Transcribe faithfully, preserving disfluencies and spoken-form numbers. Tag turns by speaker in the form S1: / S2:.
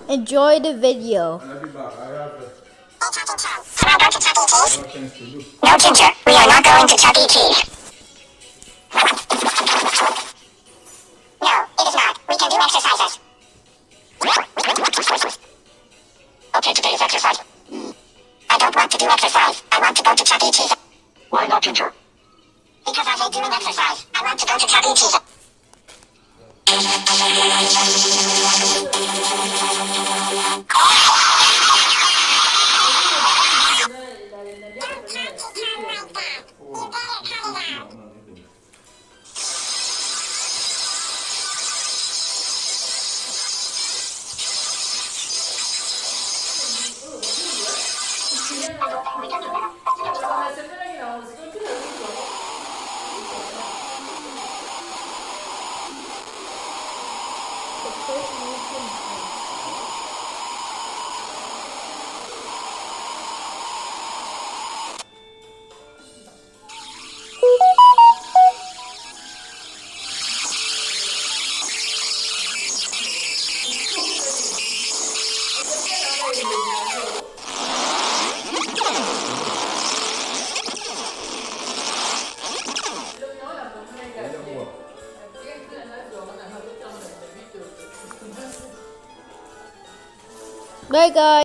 S1: Enjoy the video.
S2: I'll be back. I have to.
S3: No, Ginger, we are not going to Chuck E. Cheese. No, it is not. We can do exercises. Okay, today is exercise. I don't want to do exercise. I want to go to Chuck E. Cheese. Why not, Ginger? Because I hate doing exercise. I want to go to Chuck E. Cheese.
S1: Bye guys.